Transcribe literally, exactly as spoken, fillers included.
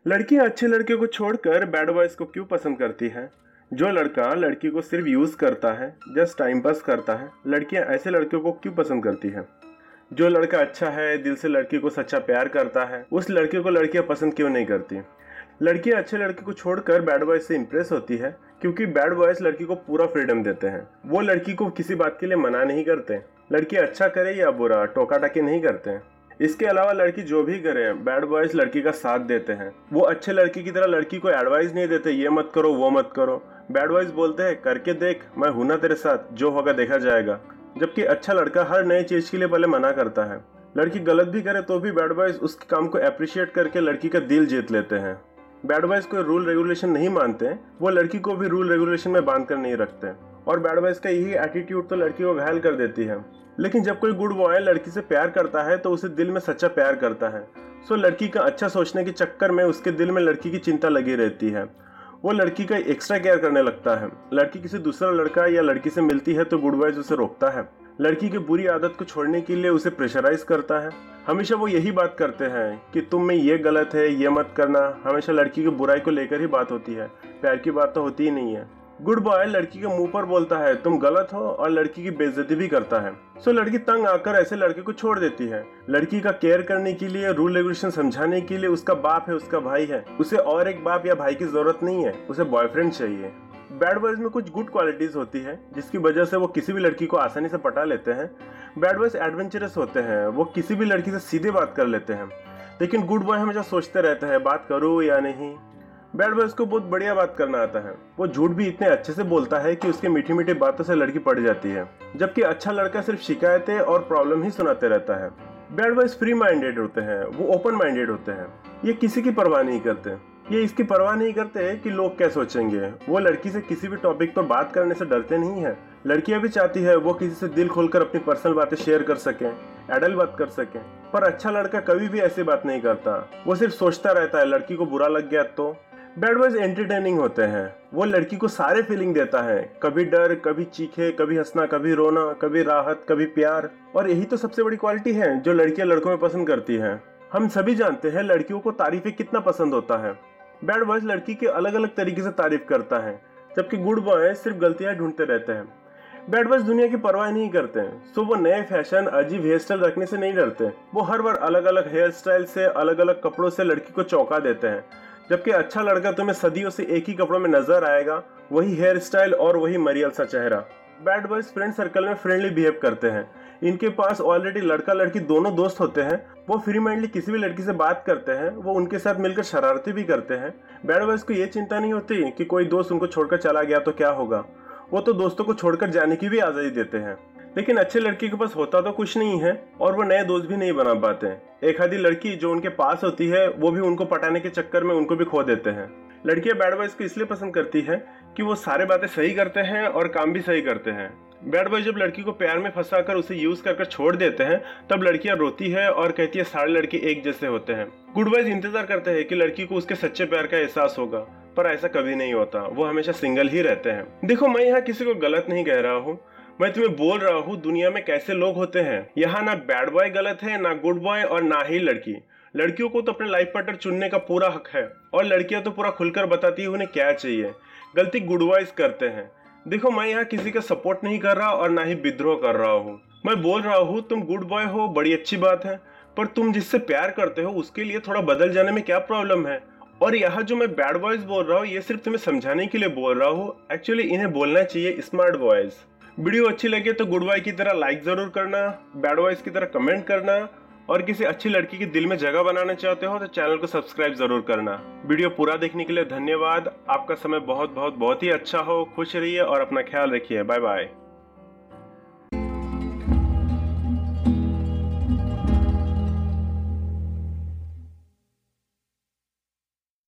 लड़कियां अच्छे लड़के को छोड़कर बैड बॉयज को क्यों पसंद करती हैं? जो लड़का लड़की को सिर्फ यूज करता है, जस्ट टाइम पास करता है, लड़कियां ऐसे लड़कियों को क्यों पसंद करती हैं? जो लड़का अच्छा है, दिल से लड़की को सच्चा प्यार करता है, उस लड़के को लड़कियां पसंद क्यों नहीं करती? लड़कियां अच्छे लड़के को छोड़कर बैड बॉयज से इंप्रेस होती है क्योंकि बैड बॉयज लड़की को पूरा फ्रीडम देते हैं। वो लड़की को किसी बात के लिए मना नहीं करते। लड़की अच्छा करे या बुरा, टोका टाकी नहीं करते। इसके अलावा लड़की जो भी करे, बैड बॉयज लड़की का साथ देते हैं। वो अच्छे लड़की की तरह लड़की को एडवाइस नहीं देते, ये मत करो वो मत करो। बैड बॉयज बोलते हैं करके देख, मैं हूं ना तेरे साथ, जो होगा देखा जाएगा। जबकि अच्छा लड़का हर नई चीज के लिए पहले मना करता है। लड़की गलत भी करे तो भी बैड बॉयज उसके काम को अप्रिशिएट करके लड़की का दिल जीत लेते हैं। बैड बॉयज कोई रूल रेगुलेशन नहीं मानते, वो लड़की को भी रूल रेगुलेशन में बांध कर नहीं रखते। और बैड बॉयज का यही एटीट्यूड तो लड़की को घायल कर देती है। लेकिन जब कोई गुड बॉय लड़की से प्यार करता है तो उसे दिल में सच्चा प्यार करता है। सो लड़की का अच्छा सोचने के चक्कर में उसके दिल में लड़की की चिंता लगी रहती है। वो लड़की का एक्स्ट्रा केयर करने लगता है। लड़की किसी दूसरा लड़का या लड़की से मिलती है तो गुड बॉयज उसे रोकता है। लड़की की बुरी आदत को छोड़ने के लिए उसे प्रेशराइज करता है। हमेशा वो यही बात करते हैं कि तुम में ये गलत है, ये मत करना। हमेशा लड़की की बुराई को लेकर ही बात होती है, प्यार की बात तो होती ही नहीं है। गुड बॉय लड़की के मुंह पर बोलता है तुम गलत हो और लड़की की बेइज्जती भी करता है। सो लड़की तंग आकर ऐसे लड़के को छोड़ देती है। लड़की का केयर करने के लिए, रूल रेगुलेशन समझाने के लिए उसका बाप है, उसका भाई है। उसे और एक बाप या भाई की जरूरत नहीं है, उसे बॉयफ्रेंड चाहिए। बैड बॉयज में कुछ गुड क्वालिटीज होती है जिसकी वजह से वो किसी भी लड़की को आसानी से पटा लेते हैं। बैड बॉयज एडवेंचरस होते हैं, वो किसी भी लड़की से सीधे बात कर लेते हैं। लेकिन गुड बॉय हमेशा सोचते रहते हैं बात करूं या नहीं। बैड बॉयज को बहुत बढ़िया बात करना आता है। वो झूठ भी इतने अच्छे से बोलता है कि उसके मीठी मीठी बातों से लड़की पड़ जाती है। जबकि अच्छा लड़का सिर्फ शिकायतें और प्रॉब्लम ही सुनाते रहता है। बैड बॉयज फ्री माइंडेड होते हैं, वो ओपन माइंडेड होते हैं। ये किसी की परवाह नहीं करते। ये इसकी परवाह नहीं करते कि लोग क्या सोचेंगे। वो लड़की से किसी भी टॉपिक पर बात करने से डरते नहीं है। लड़कियां भी चाहती है वो किसी से दिल खोलकर अपनी पर्सनल बातें शेयर कर सकें, एडल बात कर सकें। पर अच्छा लड़का कभी भी ऐसी बात नहीं करता। वो सिर्फ सोचता रहता है लड़की को बुरा लग गया तो। बैड बॉयज एंटरटेनिंग होते हैं। वो लड़की को सारे फीलिंग देता है, कभी डर, कभी चीखे, कभी हंसना, कभी रोना, कभी राहत, कभी प्यार। और यही तो सबसे बड़ी क्वालिटी है जो लड़कियां लड़कों में पसंद करती हैं। हम सभी जानते हैं लड़कियों को तारीफें कितना पसंद होता है। बैड बॉयज लड़की के अलग अलग तरीके से तारीफ करता है, जबकि गुड बॉय सिर्फ गलतियां ढूंढते रहते हैं। बैड बॉयज दुनिया की परवाह नहीं करते हैं। सो वो नए फैशन, अजीब हेयर स्टाइल रखने से नहीं डरते। वो हर बार अलग अलग हेयर स्टाइल से, अलग अलग कपड़ों से लड़की को चौंका देते हैं। जबकि अच्छा लड़का तुम्हें सदियों से एक ही कपड़ों में नजर आएगा, वही हेयर स्टाइल और वही मरियल सा चेहरा। बैड बॉयज फ्रेंड सर्कल में फ्रेंडली बिहेव करते हैं। इनके पास ऑलरेडी लड़का लड़की दोनों दोस्त होते हैं। वो फ्री माइंडली किसी भी लड़की से बात करते हैं। वो उनके साथ मिलकर शरारती भी करते हैं। बैड बॉयज को ये चिंता नहीं होती कि कोई दोस्त उनको छोड़कर चला गया तो क्या होगा। वो तो दोस्तों को छोड़कर जाने की भी आजादी देते हैं। लेकिन अच्छे लड़की के पास होता तो कुछ नहीं है और वो नए दोस्त भी नहीं बना पाते। एक आधी लड़की जो उनके पास होती है वो भी उनको पटाने के चक्कर में उनको भी खो देते हैं। लड़कियां बैड बॉयज को इसलिए पसंद करती है कि वो सारे बातें सही करते हैं और काम भी सही करते हैं। बैड बॉय जब लड़की को प्यार में फंसाकर उसे यूज कर कर छोड़ देते हैं तब लड़कियां रोती है और कहती है सारे लड़के एक जैसे होते हैं। गुड बॉयज इंतजार करते हैं कि लड़की को उसके सच्चे प्यार का एहसास होगा, पर ऐसा कभी नहीं होता। वो हमेशा सिंगल ही रहते हैं। देखो, मैं यहाँ किसी को गलत नहीं कह रहा हूँ, मैं तुम्हें बोल रहा हूँ दुनिया में कैसे लोग होते हैं। यहाँ ना बैड बॉय गलत है, ना गुड बॉय और ना ही लड़की। लड़कियों को तो अपने लाइफ पार्टनर चुनने का पूरा हक है और लड़कियां तो पूरा खुलकर बताती है उन्हें क्या चाहिए। गलती गुड बॉयज करते हैं। देखो, मैं यहाँ किसी का सपोर्ट नहीं कर रहा और ना ही विद्रोह कर रहा हूँ। मैं बोल रहा हूँ तुम गुड बॉय हो, बड़ी अच्छी बात है, पर तुम जिससे प्यार करते हो उसके लिए थोड़ा बदल जाने में क्या प्रॉब्लम है। और यहाँ जो मैं बैड बॉयज बोल रहा हूँ ये सिर्फ तुम्हें समझाने के लिए बोल रहा हूँ। एक्चुअली इन्हें बोलना चाहिए स्मार्ट बॉयज। वीडियो अच्छी लगे तो गुड बॉय की तरह लाइक जरूर करना, बैड बॉयज की तरह कमेंट करना, और किसी अच्छी लड़की के दिल में जगह बनाना चाहते हो तो चैनल को सब्सक्राइब जरूर करना। वीडियो पूरा देखने के लिए धन्यवाद। आपका समय बहुत बहुत बहुत ही अच्छा हो। खुश रहिए और अपना ख्याल रखिए। Bye bye.